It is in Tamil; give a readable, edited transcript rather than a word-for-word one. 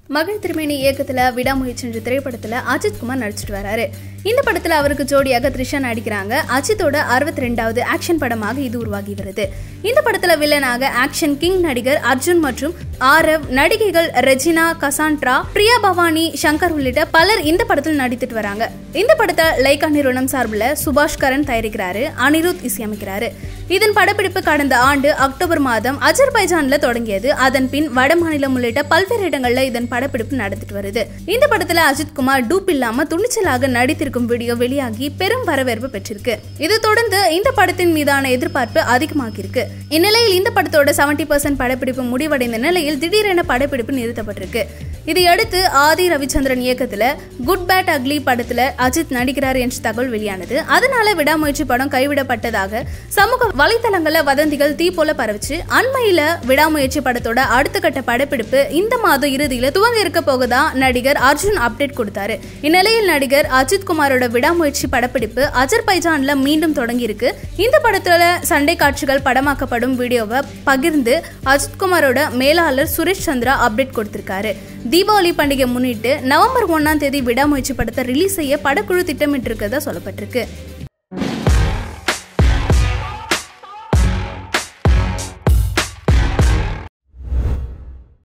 மகள் திருமேனி இயக்கத்துல விடாமுயற்சி என்ற திரைப்படத்துல அஜித் குமார் நடிச்சிட்டு வராரு. இந்த படத்துல அவருக்கு ஜோடியாக த்ரிஷா நடிக்கிறாங்க. அஜித்தோட 62வது ஆக்ஷன் படமாக இது உருவாகி வருது. இந்த படத்துல வில்லனாக ஆக்ஷன் கிங் நடிகர் அர்ஜுன் மற்றும் ஆரவ், நடிகைகள் ரெஜினா, கசான்ட்ரா, பிரியா பவானி, சங்கர் உள்ளிட்ட பலர் இந்த படத்தில் நடித்துட்டு வராங்க. இந்த படத்தை லைகா நிறுவனம் சார்பில் சுபாஷ் கரன் தயாரிக்கிறாரு, அனிருத் இசையமைக்கிறாரு. இதன் படப்பிடிப்பு கடந்த ஆண்டு அக்டோபர் மாதம் அஜர்பைஜான்ல தொடங்கியது. அதன் பின் வட மாநிலம் உள்ளிட்ட பல்வேறு இடங்கள்ல இதன் படப்பிடிப்பு நடந்துட்டு வருது. இந்த படத்துல அஜித் குமார் டூப் இல்லாம துணிச்சலாக நடித்திருக்கும் வீடியோ வெளியாகி பெரும் வரவேற்பு பெற்றிருக்கு. இதை தொடர்ந்து இந்த படத்தின் மீதான எதிர்பார்ப்பு அதிகமாகி இருக்கு. இந்நிலையில் இந்த படத்தோட 70% படப்பிடிப்பு முடிவடைந்த நிலையில் திடீரென படப்பிடிப்பு நிறுத்தப்பட்டிருக்கு. இதையடுத்து ஆதி ரவிச்சந்திரன் இயக்கத்துல குட் பேட் அக்லி படத்துல அஜித் நடிக்கிறார் என்ற தகவல் வெளியானது. அதனால விடாமுயற்சி படம் கைவிடப்பட்டதாக சமூக வலைதளங்கள்ல வதந்திகள் தீ போல பரவிச்சு. அண்மையில விடாமுயற்சி படத்தோட அடுத்த கட்ட படப்பிடிப்பு இந்த மாத இறுதியில துவங்க இருக்க போகதா நடிகர் அர்ஜுன் அப்டேட் கொடுத்தாரு. இந்நிலையில் நடிகர் அஜித் குமாரோட விடாமுயற்சி படப்பிடிப்பு அஜர்பைஜான்ல மீண்டும் தொடங்கி இருக்கு. இந்த படத்துல சண்டை காட்சிகள் படமாக்கப்படும் வீடியோவை பகிர்ந்து அஜித் குமாரோட மேலாளர் சுரேஷ் சந்திரா அப்டேட் கொடுத்திருக்காரு. தீபாவளி பண்டிகை முன்னிட்டு நவம்பர் 1ஆம் தேதி விடாமுயற்சி படத்தை ரிலீஸ் செய்ய படக்குழு திட்டமிட்டு இருக்கதா சொல்லப்பட்டிருக்கு.